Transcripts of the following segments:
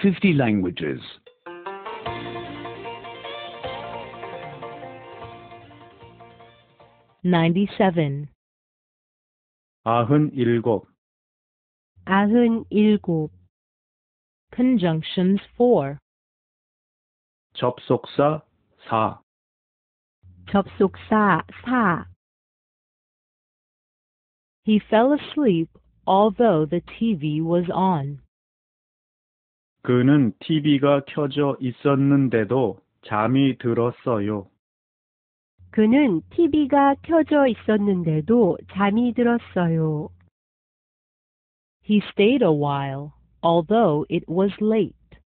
50 languages. 97. 97. 97. Conjunctions 4. 접속사 4. 접속사 4. He fell asleep although the TV was on. 그는 TV가 켜져 있었는데도 잠이 들었어요. 그는 TV가 켜져 있었는데도 잠이 들었어요. He stayed a while, although it was late.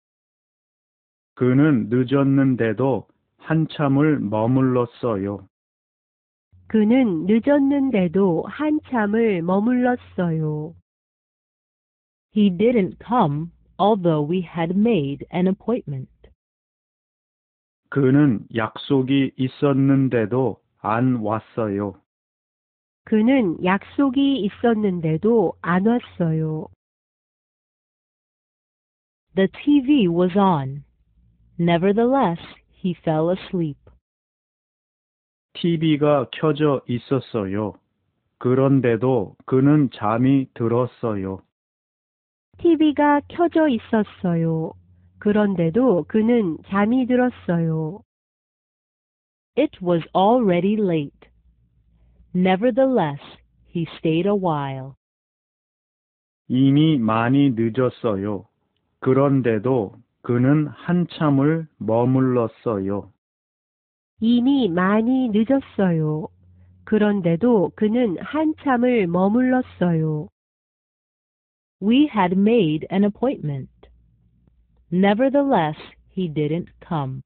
그는 늦었는데도 한참을 머물렀어요. 그는 늦었는데도 한참을 머물렀어요. He didn't come, although we had made an appointment. 그는 약속이 있었는데도 안 왔어요. 그는 약속이 있었는데도 안 왔어요. The TV was on. Nevertheless, he fell asleep. TV가 켜져 있었어요. 그런데도 그는 잠이 들었어요. TV가 켜져 있었어요. 그런데도 그는 잠이 들었어요. It was already late. Nevertheless, he stayed a while. 이미 많이 늦었어요. 그런데도 그는 한참을 머물렀어요. 이미 많이 늦었어요. 그런데도 그는 한참을 머물렀어요. We had made an appointment. Nevertheless, he didn't come.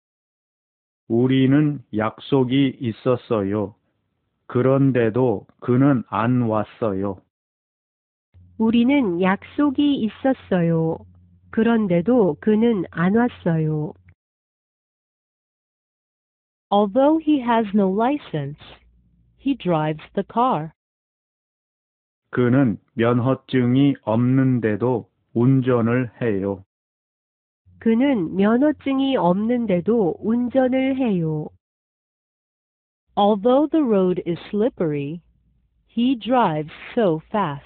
우리는 약속이 있었어요. 그런데도 그는 안 왔어요. 우리는 약속이 있었어요. 그런데도 그는 안 왔어요. Although he has no license, he drives the car. 그는 면허증이 없는데도 운전을 해요. 그는 면허증이 없는데도 운전을 해요. Although the road is slippery, he drives so fast.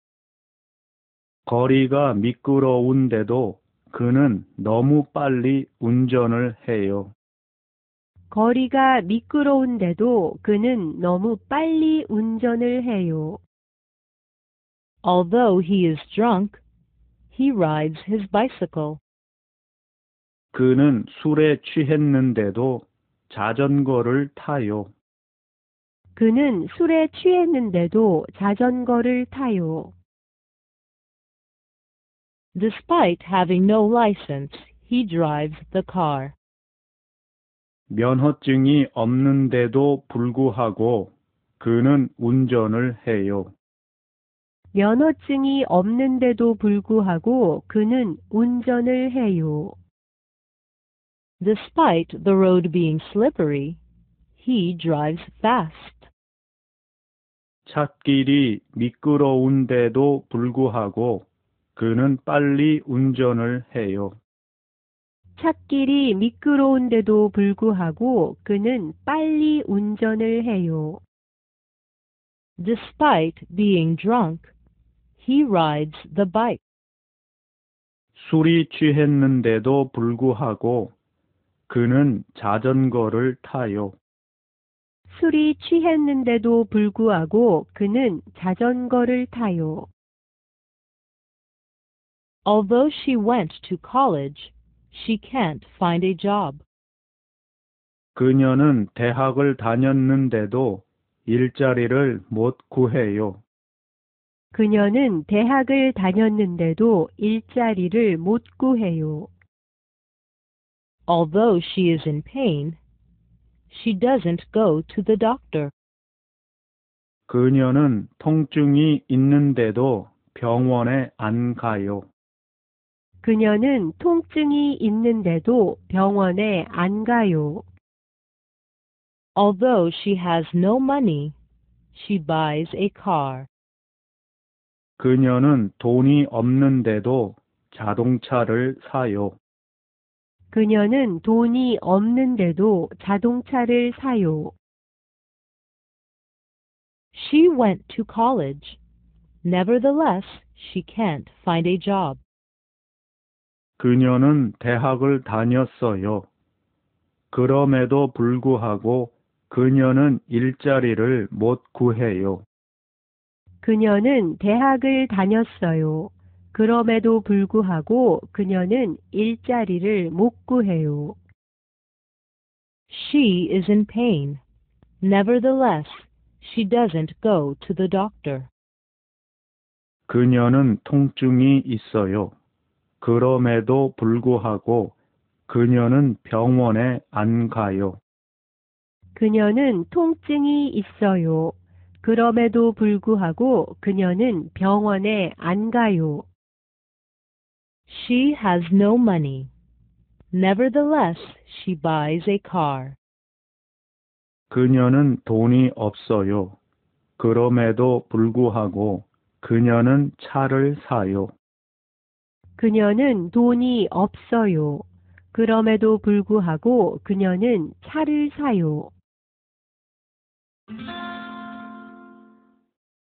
거리가 미끄러운데도 그는 너무 빨리 운전을 해요. 거리가 미끄러운데도 그는 너무 빨리 운전을 해요. Although he is drunk, he rides his bicycle. 그는 술에 취했는데도 자전거를 타요. 그는 술에 취했는데도 자전거를 타요. Despite having no license, he drives the car. 면허증이 없는데도 불구하고 그는 운전을 해요. 면허증이 없는데도 불구하고 그는 운전을 해요. Despite the road being slippery, he drives fast. 찻길이 미끄러운데도 불구하고 그는 빨리 운전을 해요. 찻길이 미끄러운데도 불구하고 그는 빨리 운전을 해요. Despite being drunk, he rides the bike. 술이 취했는데도 불구하고 그는 자전거를 타요. 술이 취했는데도 불구하고 그는 자전거를 타요. Although she went to college, she can't find a job. 그녀는 대학을 다녔는데도 일자리를 못 구해요. 그녀는 대학을 다녔는데도 일자리를 못 구해요. Although she is in pain, she doesn't go to the doctor. 그녀는 통증이 있는데도 병원에 안 가요. 그녀는 통증이 있는데도 병원에 안 가요. Although she has no money, she buys a car. 그녀는 돈이 없는데도 자동차를 사요. 그녀는 돈이 없는데도 자동차를 사요. She went to college. Nevertheless, she can't find a job. 그녀는 대학을 다녔어요. 그럼에도 불구하고 그녀는 일자리를 못 구해요. 그녀는 대학을 다녔어요. 그럼에도 불구하고 그녀는 일자리를 못 구해요. She is in pain. Nevertheless, she doesn't go to the doctor. 그녀는 통증이 있어요. 그럼에도 불구하고 그녀는 병원에 안 가요. 그녀는 통증이 있어요. 그럼에도 불구하고 그녀는 병원에 안 가요. She has no money. Nevertheless, she buys a car. 그녀는 돈이 없어요. 그럼에도 불구하고 그녀는 차를 사요. 그녀는 돈이 없어요. 그럼에도 불구하고 그녀는 차를 사요.